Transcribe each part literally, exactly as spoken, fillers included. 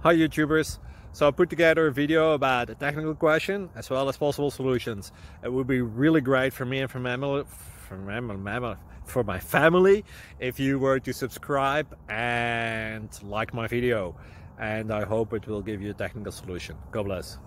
Hi YouTubers! So I put together a video about a technical question as well as possible solutions. It would be really great for me and for, mammal, for, mammal, for my family if you were to subscribe and like my video. And I hope it will give you a technical solution. God bless.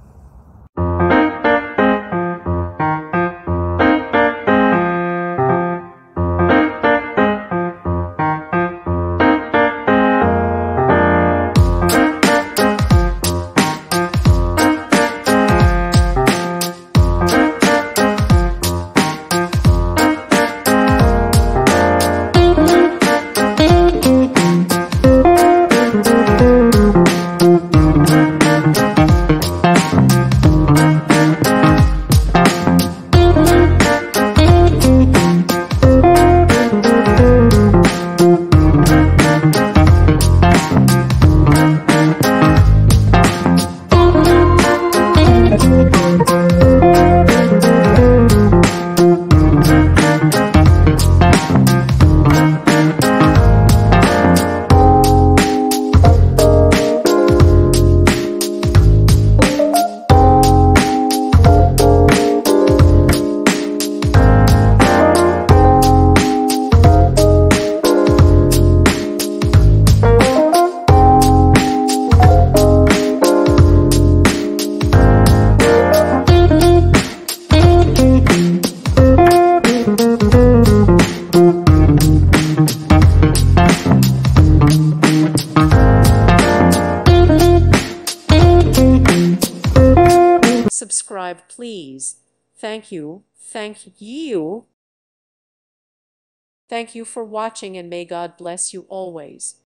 Subscribe, please. Thank you. Thank you. Thank you for watching, and may God bless you always.